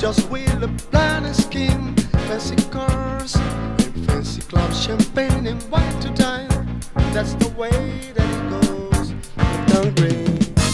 just with a blind skin. Fancy cars and fancy clubs, champagne and wine to dine. That's the way that it goes down green.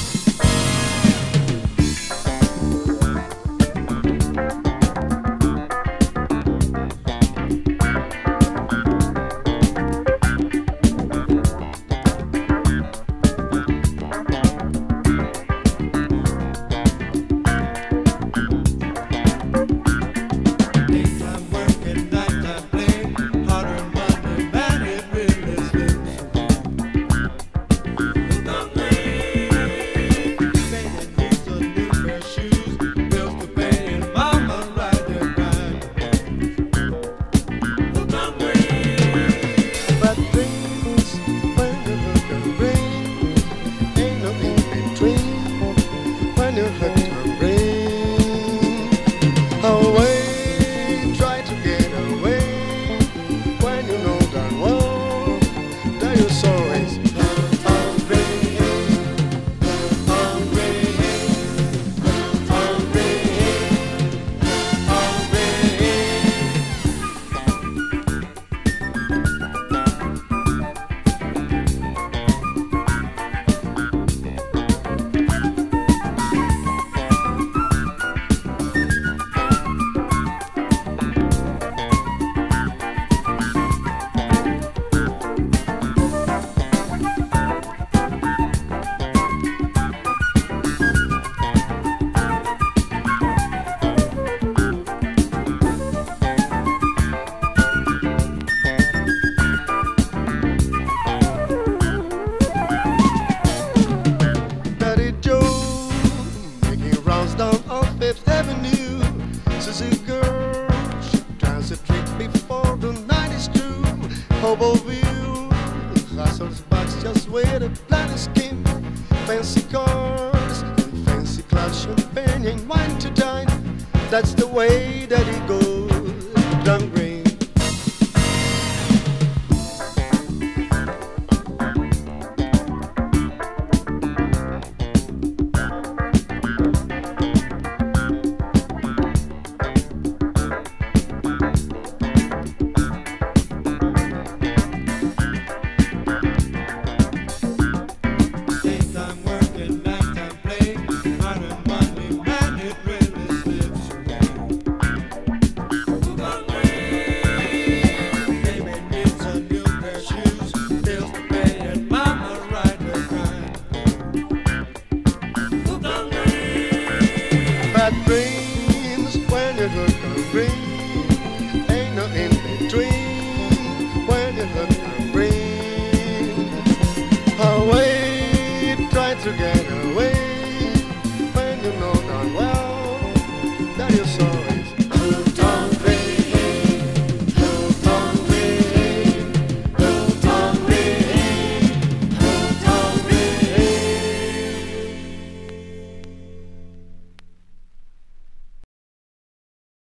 Just with a blind skin, fancy cars and fancy clubs, champagne and wine to dine. That's the way that it goes down green. Dreams when you hook a ring, ain't no in between. When you hook a ring, away try to get